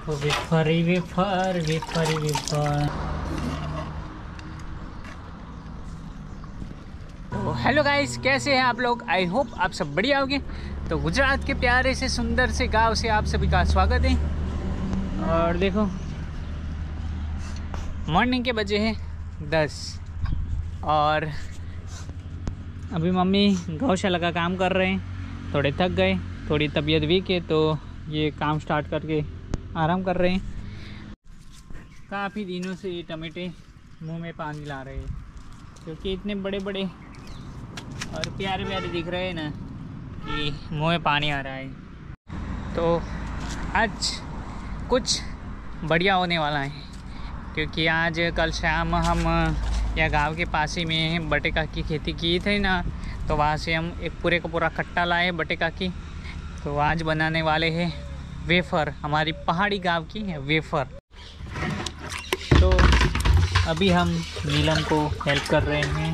देखो वेफर ही wafer, wafer ही वेफर। तो हेलो गाइस, कैसे हैं आप लोग? आई होप आप सब बढ़िया होंगे। तो गुजरात के प्यारे से सुंदर से गांव से आप सभी का स्वागत है। और देखो मॉर्निंग के बजे हैं 10 और अभी मम्मी गौशाला का काम कर रहे हैं। थोड़े थक गए, थोड़ी तबीयत वीक है, तो ये काम स्टार्ट करके आराम कर रहे हैं। काफ़ी दिनों से ये टमाटे मुंह में पानी ला रहे हैं, क्योंकि इतने बड़े बड़े और प्यारे प्यारे दिख रहे हैं ना कि मुंह में पानी आ रहा है। तो आज कुछ बढ़िया होने वाला है, क्योंकि आज कल शाम हम या गांव के पास ही में बटेका की खेती की थी ना, तो वहाँ से हम एक पूरे का पूरा कट्टा लाए बटेका की। तो आज बनाने वाले हैं वेफर, हमारी पहाड़ी गांव की है वेफर। तो अभी हम नीलम को हेल्प कर रहे हैं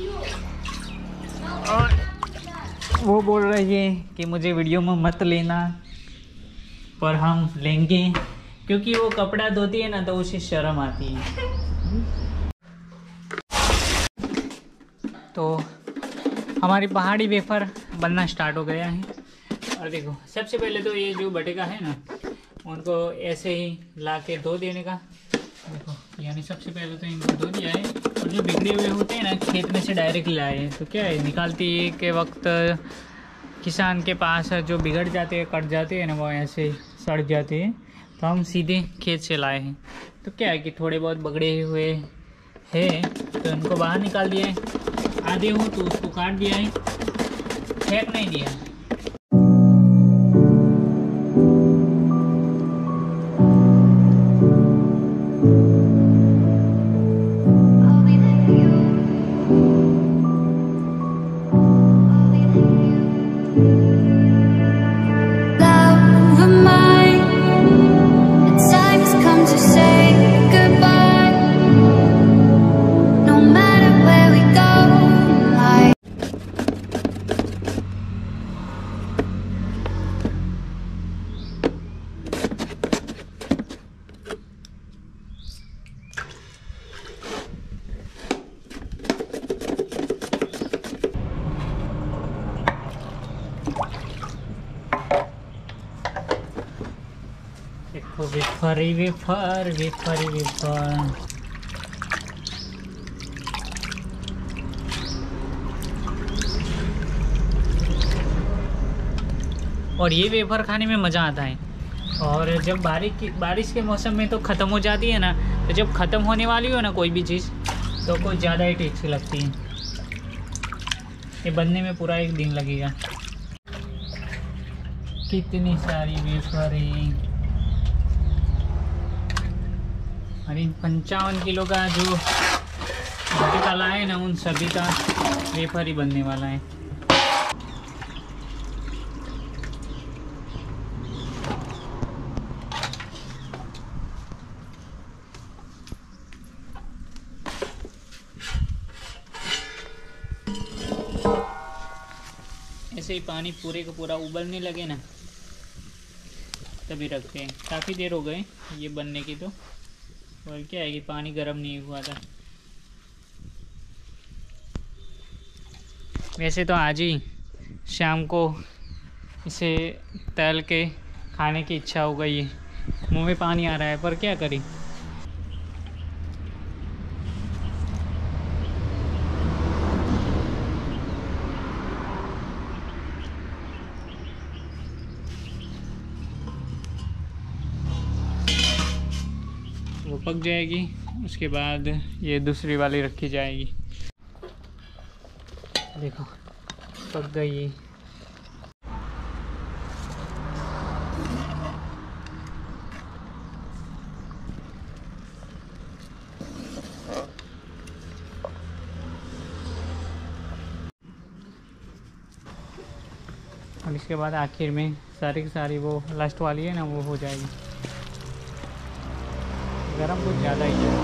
और वो बोल रही है कि मुझे वीडियो में मत लेना, पर हम लेंगे, क्योंकि वो कपड़ा धोती है ना तो उसे शर्म आती है। तो हमारी पहाड़ी वेफर बनना स्टार्ट हो गया है। और देखो सबसे पहले तो ये जो बटेका है ना, उनको ऐसे ही ला के धो देने का। देखो यानी सबसे पहले तो इनको धो दिया है, और जो बिगड़े हुए होते हैं ना खेत में से डायरेक्ट लाए हैं, तो क्या है निकालते के वक्त किसान के पास जो बिगड़ जाते हैं, कट जाते हैं ना, वो ऐसे सड़ जाते हैं, तो हम सीधे खेत से लाए हैं। तो क्या है कि थोड़े बहुत बगड़े हुए हैं तो उनको बाहर निकाल दिया है, आधे हो तो उसको काट दिया है, फेंक नहीं दिया। देखो वेफर ही वेफर, वेफर ही वेफर। और ये वेफर खाने में मज़ा आता है। और जब बारिश के मौसम में तो ख़त्म हो जाती है ना, तो जब ख़त्म होने वाली हो ना कोई भी चीज़, तो कुछ ज़्यादा ही टेस्टी लगती है। ये बनने में पूरा एक दिन लगेगा। कितनी सारी वेफर हैं। अरे 55 किलो का जो बटेका लाए है ना, उन सभी का वेफर ही बनने वाला है। ऐसे ही पानी पूरे का पूरा उबलने लगे ना, तभी रखते हैं। काफ़ी देर हो गए ये बनने की, तो और क्या है कि पानी गर्म नहीं हुआ था। वैसे तो आज ही शाम को इसे तल के खाने की इच्छा हो गई है, मुंह में पानी आ रहा है, पर क्या करें। वो पक जाएगी, उसके बाद ये दूसरी वाली रखी जाएगी। देखो पक गई। और इसके बाद आखिर में सारी की सारी वो लास्ट वाली है ना, वो हो जाएगी। गरम कुछ ज़्यादा ही है,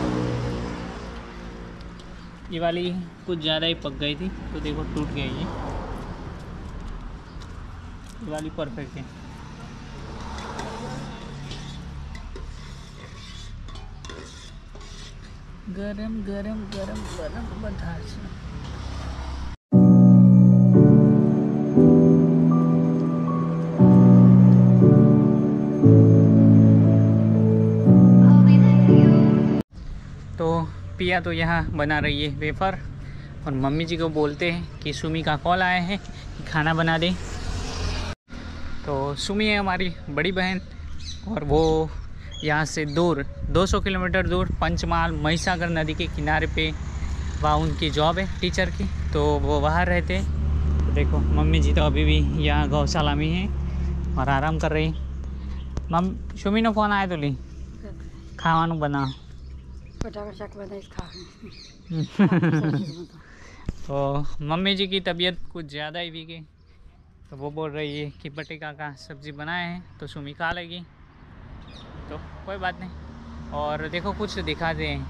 ये वाली कुछ ज़्यादा ही पक गई थी, तो देखो टूट गई है। ये वाली परफेक्ट है। गरम गरम गरम गरम बतासा। तो पिया तो यहाँ बना रही है वेफर और मम्मी जी को बोलते हैं कि सुमी का कॉल आया है कि खाना बना दे। तो सुमी है हमारी बड़ी बहन और वो यहाँ से दूर 200 किलोमीटर दूर पंचमहाल महिसागर नदी के किनारे पे वहाँ उनकी जॉब है टीचर की, तो वो वहाँ रहते। तो देखो मम्मी जी तो अभी भी यहाँ गौशाला में हैं और आराम कर रही। सुमी नो फोन आया तो ली खावानू बना तो मम्मी जी की तबीयत कुछ ज़्यादा ही वीक है, तो वो बोल रही है कि बटेका का सब्ज़ी बनाए हैं तो सुमी खा लेगी, तो कोई बात नहीं। और देखो कुछ दिखाते हैं,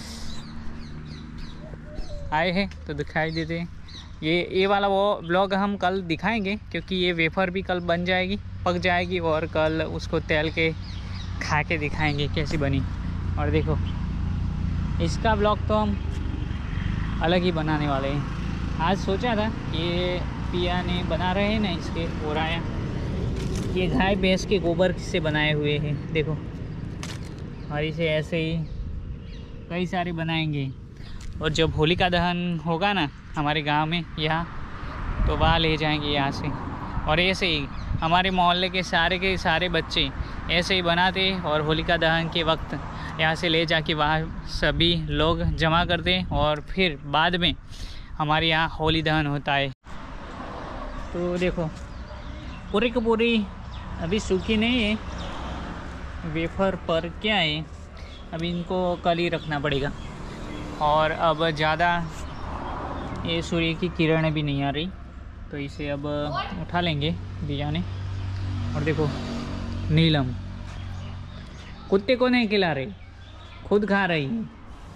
आए हैं तो दिखाई देते हैं। ये वाला वो ब्लॉग हम कल दिखाएंगे क्योंकि ये वेफर भी कल बन जाएगी, पक जाएगी और कल उसको तैल के खा के दिखाएंगे कैसी बनी। और देखो इसका ब्लॉग तो हम अलग ही बनाने वाले हैं। आज सोचा था कि ये पिया ने बना रहे हैं ना इसके ओराया, ये गाय भैंस के गोबर से बनाए हुए हैं देखो, और इसे ऐसे ही कई सारे बनाएंगे। और जब होलिका दहन होगा ना हमारे गांव में यहाँ, तो वहाँ ले जाएंगे यहाँ से। और ऐसे ही हमारे मोहल्ले के सारे बच्चे ऐसे ही बनाते और होलिका दहन के वक्त यहाँ से ले जाके वहाँ सभी लोग जमा करते और फिर बाद में हमारे यहाँ होली दहन होता है। तो देखो पूरी की पूरी अभी सूखी नहीं है वेफर पर, क्या है अभी इनको कल ही रखना पड़ेगा। और अब ज़्यादा ये सूर्य की किरणें भी नहीं आ रही, तो इसे अब उठा लेंगे दिया ने। और देखो नीलम कुत्ते को नहीं खिला रही, खुद खा रही है।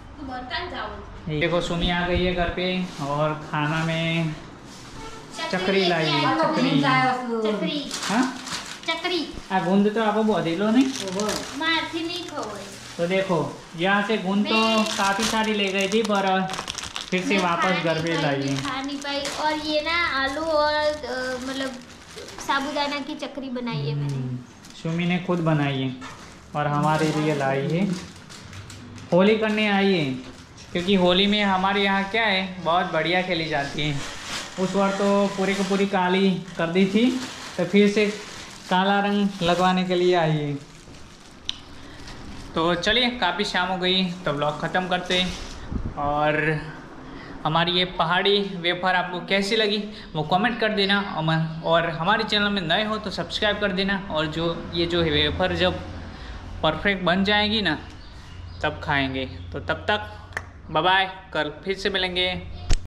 देखो सुमी आ गई है घर पे और खाना में चकरी लाई है। चकरी हाँ चकरी आ गूंद तो आप बहुत दिलो नहीं मारती नहीं खोए। तो देखो यहाँ से गूंद तो काफ़ी सारी ले गई थी पर फिर से वापस घर पे लाई है। खा नहीं पाई। और ये ना आलू और मतलब साबूदाना की चकरी बनाई है मैंने, सुमी ने खुद बनाई है और हमारे लिए लाई है। होली करने आई है क्योंकि होली में हमारे यहाँ क्या है बहुत बढ़िया खेली जाती है। उस बार तो पूरी को पूरी काली कर दी थी, तो फिर से काला रंग लगवाने के लिए आई है। तो चलिए काफ़ी शाम हो गई तो ब्लॉग ख़त्म करते। और हमारी ये पहाड़ी वेफर आपको कैसी लगी वो कमेंट कर देना, और हमारे चैनल में नए हो तो सब्सक्राइब कर देना। और जो ये जो वेफर जब परफेक्ट बन जाएगी ना तब खाएंगे। तो तब तक बाय बाय, कल फिर से मिलेंगे।